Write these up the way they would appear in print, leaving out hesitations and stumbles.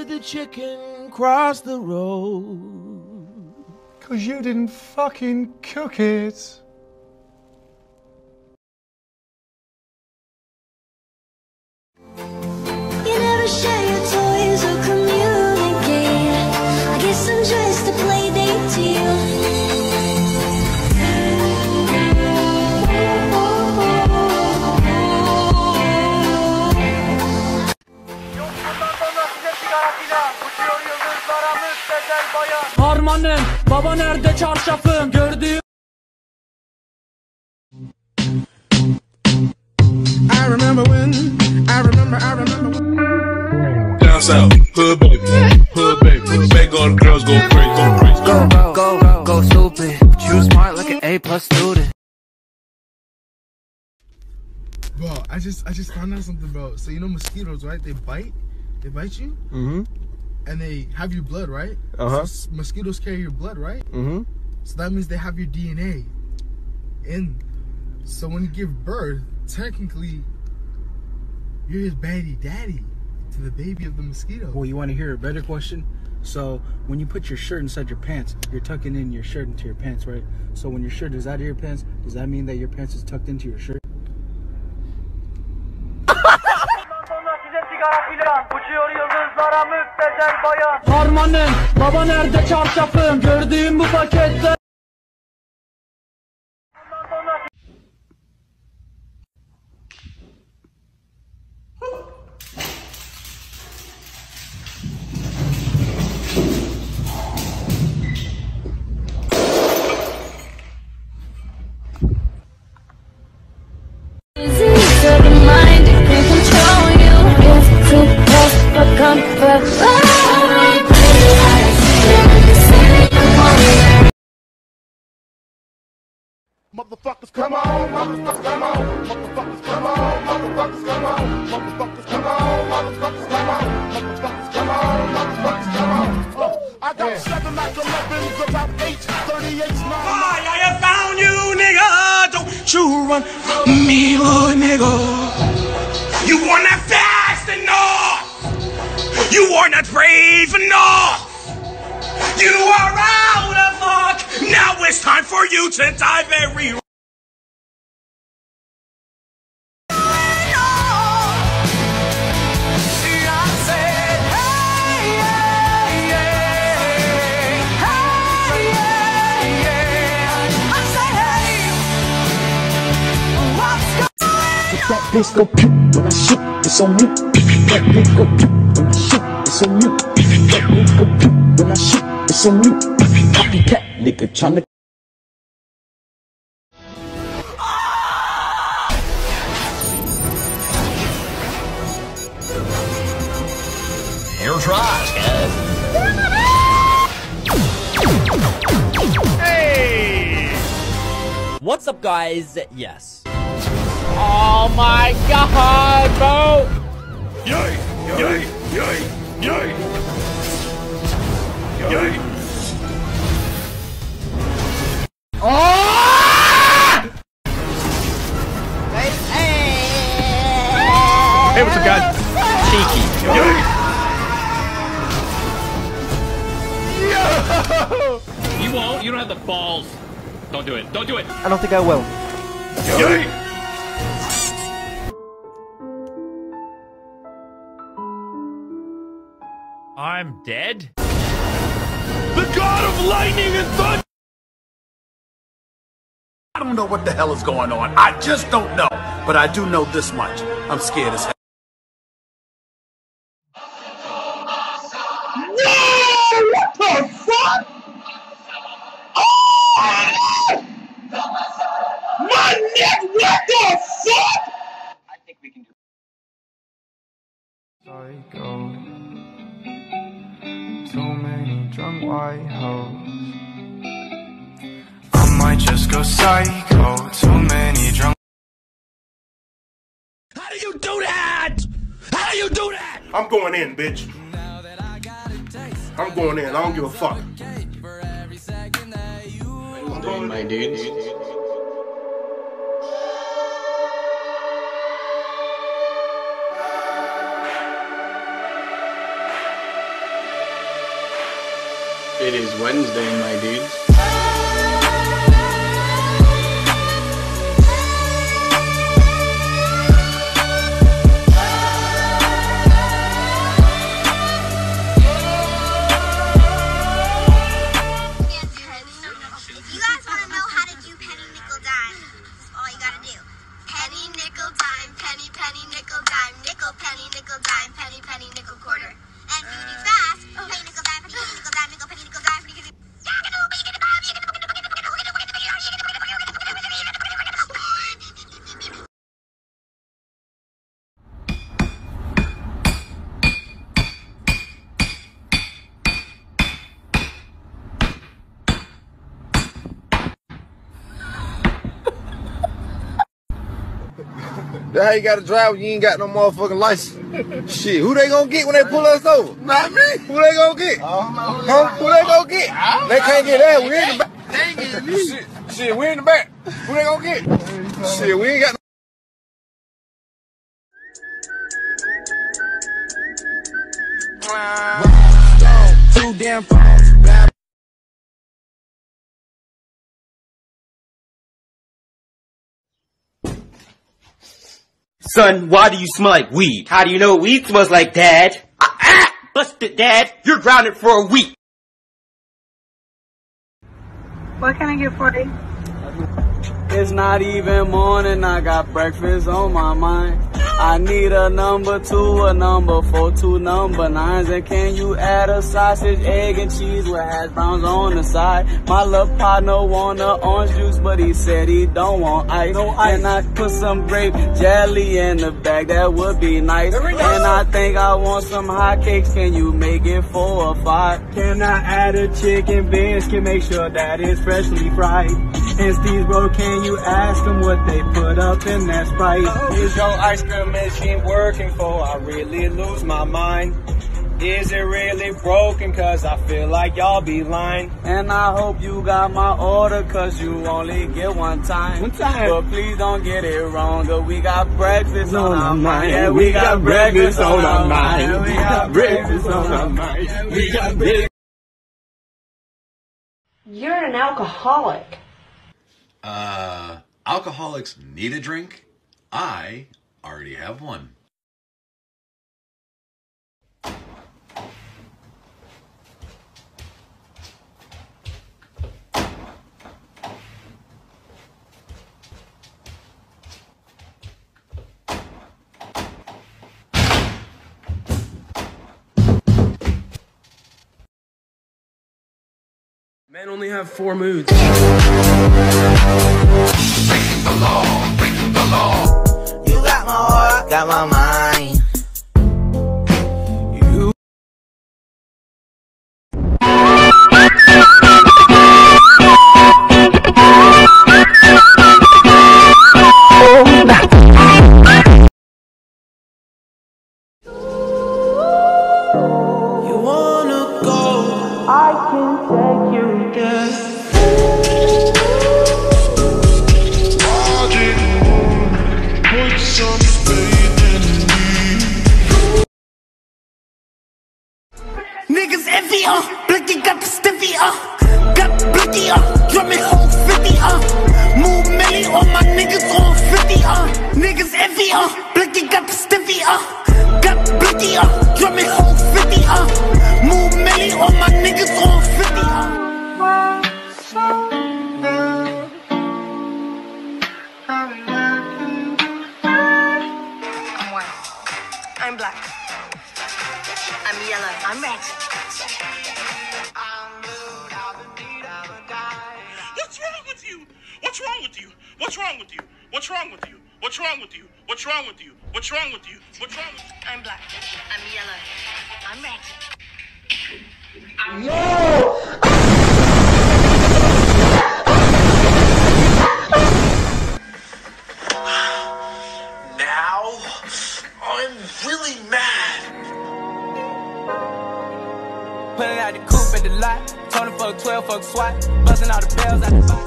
the chicken cross the road? 'Cause you didn't fucking cook it. You never share your toys or communicate. I guess I'm just a play date to you. Harmanım, baba nerede çarşafım? Gördüğüm I remember when. Down south, hood baby, make all the girls go crazy, Go stupid. But you smart like an A+ student. Bro, I just found out something, bro. So you know mosquitoes, right? They bite you. Mm-hmm. And they have your blood, right? So mosquitoes carry your blood, right? Mm-hmm. So that means they have your DNA. So when you give birth, technically, you're his baby daddy to the baby of the mosquito. Well, you want to hear a better question? So when you put your shirt inside your pants, you're tucking in your shirt into your pants, right? So when your shirt is out of your pants, does that mean that your pants is tucked into your shirt? Harmanım, baba nerede çarşafım? Gördüğüm bu pakette. Motherfuckers come on, motherfuckers come on, motherfuckers come on, motherfuckers come on, motherfuckers come on, motherfuckers come on, motherfuckers come on, motherfuckers come on. I got 7 Mac 11s, about 8 38s, 9. I have found you, nigga. Don't you run from me, little nigga. You are not fast enough. You are not brave enough. You are out of luck. Now it's time for you to die very. That bitch go pew when I shoot, it's on mute. That bitch go pew when I shoot, it's on mute. That bitch go pew when I shoot, it's on mute. Copycat nigga tryna. Your tries, guys. Hey! What's up, guys? Yes. Oh my god, bro! Yay! Yay! Yay! Yay! Yay! Oh! Hey, what's up, guys? Cheeky. Yay! You won't. You don't have the balls. Don't do it. Don't do it. I don't think I will. Yay! I'm dead? The god of lightning and thunder! I don't know what the hell is going on. I just don't know. But I do know this much. I'm scared as hell. Whoa! What the fuck? Oh! My neck! What the fuck? I think we can do. Psycho. Too many drunk white hoes. I might just go psycho. Too many drunk. How do you do that? How do you do that? I'm going in, bitch. I'm going in. I don't give a fuck. I'm going, my dudes. It is Wednesday, my dudes. That's how you gotta drive when you ain't got no motherfucking license. Shit, who they gonna get when they pull us over? Not me. Who they gonna get? Huh? Who they gonna get? They can't get that. We in the back. They ain't getting me. Shit, we in the back. Who they gonna get? Shit, we ain't got no. Too damn far. Son, why do you smell like weed? How do you know weed smells like, Dad? Busted, Dad. You're grounded for a week. What can I get for you? It's not even morning, I got breakfast on my mind. I need a number 2, a number 4, 2 number 9s. And can you add a sausage, egg, and cheese with hash browns on the side? My little partner want a orange juice, but he said he don't want ice. And I put some grape jelly in the bag, that would be nice. And I think I want some hot cakes, can you make it 4 or 5? Can I add a chicken biscuit, make sure that it's freshly fried? And Steve, bro, can you ask them what they put up in that Sprite? Is your ice cream machine working for? I really lose my mind. Is it really broken? Cause I feel like y'all be lying. And I hope you got my order, cause you only get one time. But please don't get it wrong, cause we got breakfast on our mind. Yeah, we got breakfast on our mind. We got breakfast on our mind. We got breakfast. You're an alcoholic. Alcoholics need a drink? I already have one. Men only have 4 moods. Breaking the law, breaking the law. You got my heart, got my mind. You. You wanna go? I can take you there. Niggas envy, Blicky got the stiffy, got the blicky, drumming whole 50, move milli, all my niggas on 50, niggas envy, Blicky got the stiffy, got the blicky, drumming whole 50, move milli, all my niggas on 50, I'm white. I'm black. I'm yellow. I'm red. What's wrong with you? What's wrong with you? What's wrong with you? What's wrong with you? What's wrong with you? What's wrong with you? What's wrong with you? What's wrong with you? I'm black. I'm yellow. I'm red. now I'm really mad. Pulling out the coupe at the lot. Told him fuck 12, fuck SWAT. Busting all the bells out the box.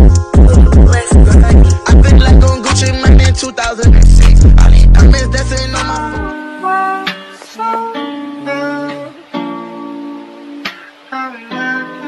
I been like on Gucci Mane in 2006. All these diamonds dancing on my phone.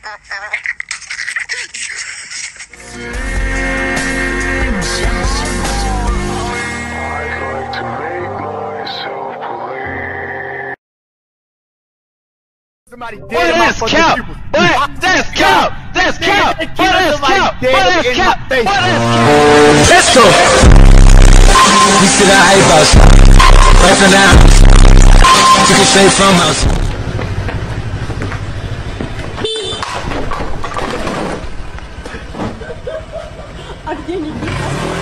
Somebody dead. Boy, that's cap. Boy, that's cap. That's cap. Boy, that's cap. Boy, that's cap. Boy, that's cap. Let's go. We see that hype house. Right from now. Took it straight from house. I didn't